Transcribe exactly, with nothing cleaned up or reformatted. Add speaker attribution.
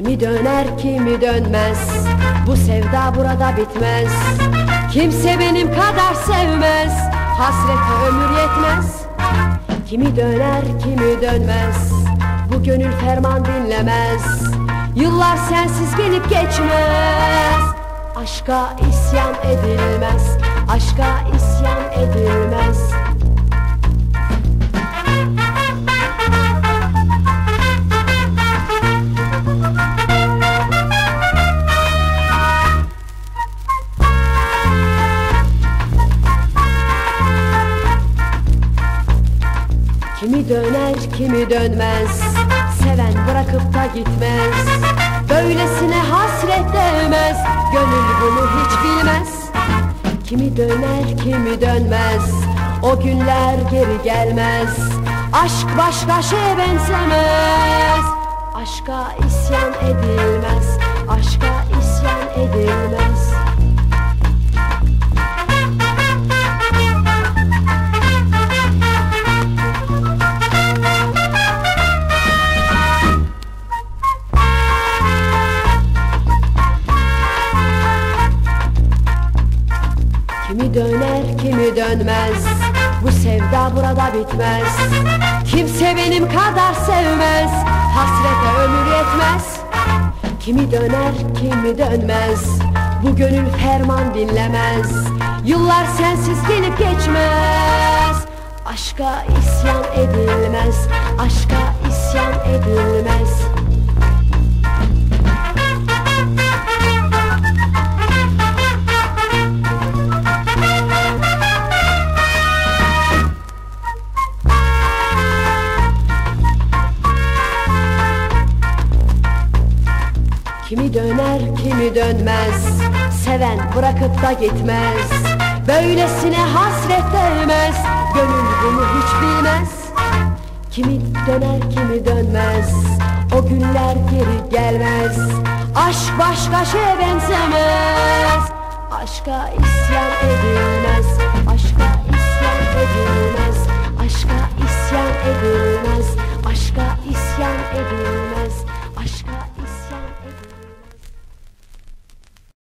Speaker 1: Kimi döner kimi dönmez, bu sevda burada bitmez. Kimse benim kadar sevmez, hasrete ömür yetmez. Kimi döner kimi dönmez, bu gönül ferman dinlemez. Yıllar sensiz gelip geçmez. Aşka isyan edilmez, aşka isyan edilmez. Kimi döner kimi dönmez, seven bırakıp da gitmez. Böylesine hasret değmez, gönül bunu hiç bilmez. Kimi döner kimi dönmez, o günler geri gelmez. Aşk başka şeye benzemez. Aşka isyan edilmez, aşka isyan edilmez. Kimi döner kimi dönmez, bu sevda burada bitmez. Kimse benim kadar sevmez, hasrete ömür yetmez. Kimi döner kimi dönmez, bu gönül ferman dinlemez. Yıllar sensiz gelip geçmez. Aşka isyan edilmez, aşka isyan edilmez. Kimi döner kimi dönmez, seven bırakıp da gitmez. Böylesine hasret değmez, gönül bunu hiç bilmez. Kimi döner kimi dönmez, o günler geri gelmez. Aşk başka şeye benzemez, aşka isyan edilmez.